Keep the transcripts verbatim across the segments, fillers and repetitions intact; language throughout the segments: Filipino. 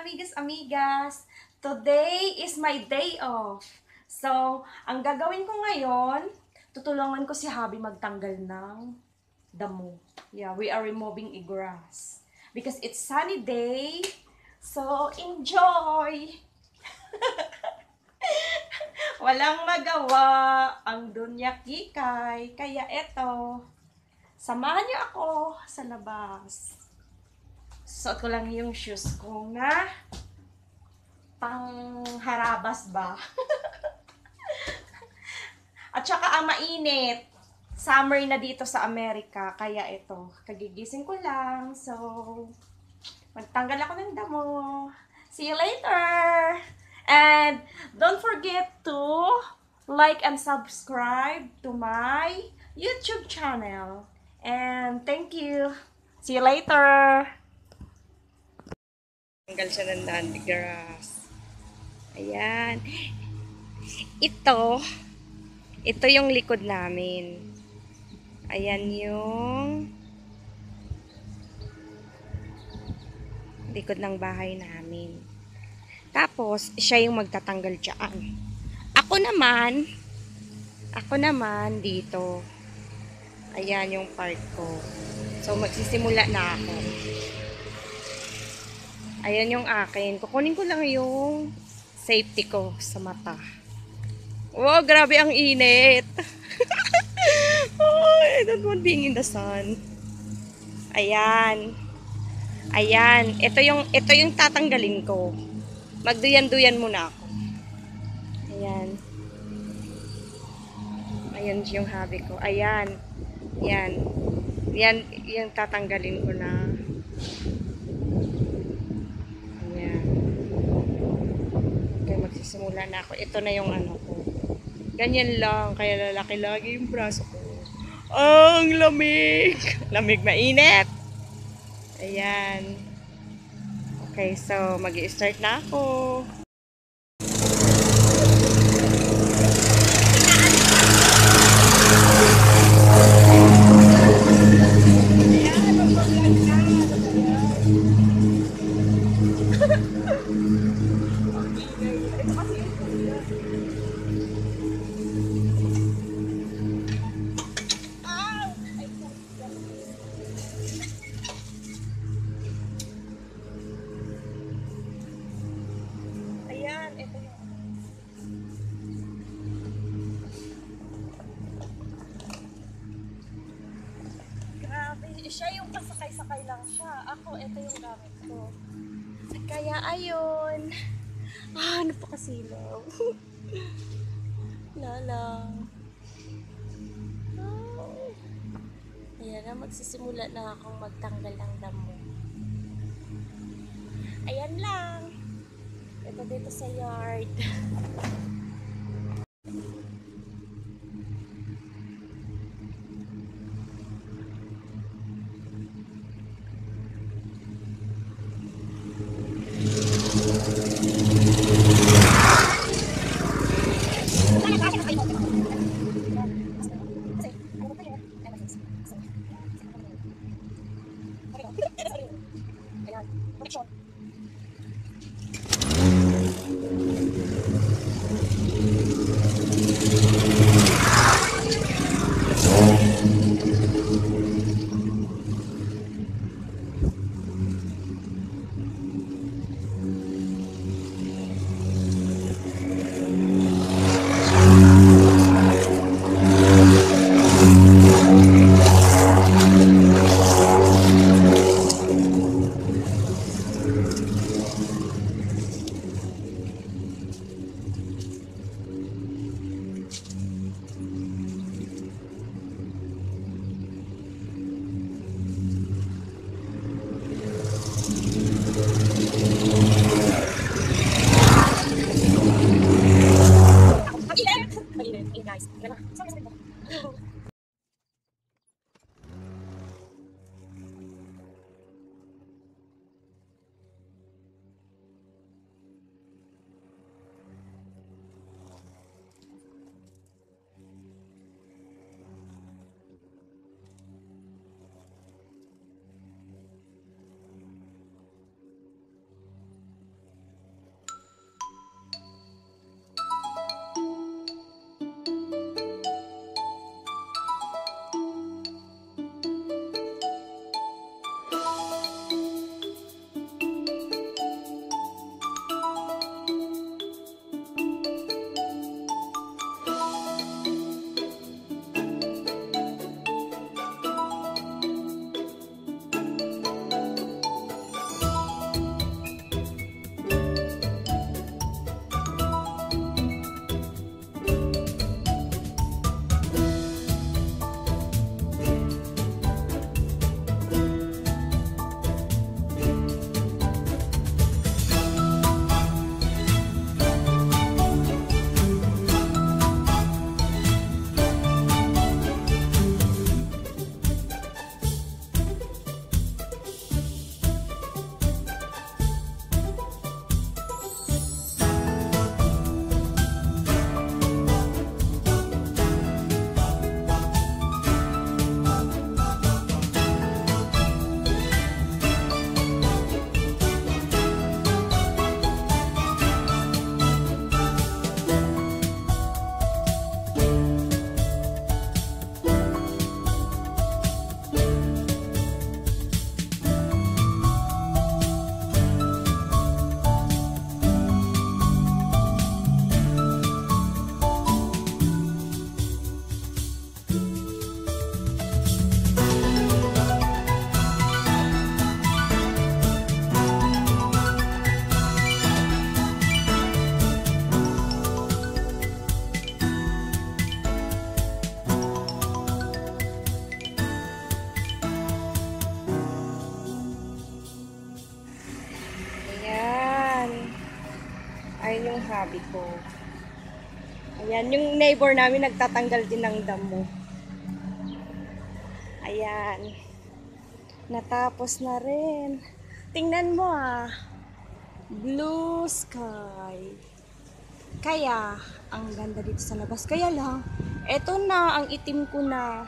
amigas, amigas. Today is my day off. So, ang gagawin ko ngayon, tutulungan ko si Hubby magtanggal ng damo. Yeah, we are removing a grass. Because it's sunny day. So, enjoy! Walang magawa ang dunya kikay. Kaya eto, samahan niyo ako sa labas. Suot ko lang yung shoes ko na pang harabas ba. At saka ang mainit. Summer na dito sa Amerika. Kaya ito, kagigising ko lang. So, magtanggal ako ng damo. See you later! And don't forget to like and subscribe to my YouTube channel. And thank you. See you later! Tanggal siya ng dandy grass. Ayan. Ito, ito yung likod namin. Ayan yung likod ng bahay namin. Tapos, siya yung magtatanggal dyan. Ako naman, ako naman dito. Ayan yung part ko. So, magsisimula na ako. Ayan yung akin. Kukunin ko lang yung safety ko sa mata. Wow, grabe ang init. Oh, I don't want being in the sun. Ayan. Ayan. Ito yung, ito yung tatanggalin ko. Magduyan-duyan muna ako. Ayan. Ayan yung hubby ko. Ayan. Ayan. Yan, yung tatanggalin ko na. Ayan. Okay, magsisimula na ako. Ito na yung ano ko. Ganyan lang. Kaya lalaki lagi yung braso ko. Ang lamig! Lamig mainit! Ayan. Okay, so mag-i-start na ako. Siya yung pasakay-sakay lang siya. Ako, ito yung gamit ko. Kaya, ayun. Ah, napakasilaw. Lala. Oh. Ayan na, magsisimula na akong magtanggal ng damo. Ayan lang. Ito dito sa yard. hubby ko. Ayan, yung neighbor namin nagtatanggal din ng damo. Ayan. Natapos na rin. Tingnan mo ah. Blue sky. Kaya, ang ganda dito sa labas. Kaya lang, eto na, ang itim ko na.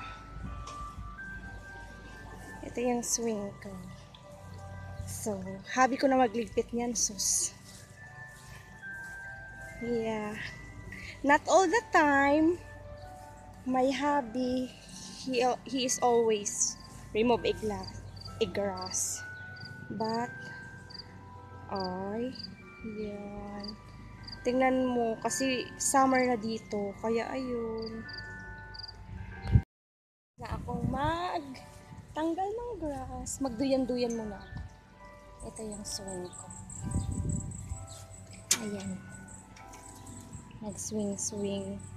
Ito yung swing ko. So, hobby ko na magligpit niyan, sus. Yeah. Not all the time, my hubby, he, he is always remove a glass, a grass. But, ay, yan. Tingnan mo, kasi summer na dito, kaya ayun. Na akong mag tanggal ng grass. Magduyan-duyan muna ako. Ito yung swing ko. Ayan. Nag-swing-swing.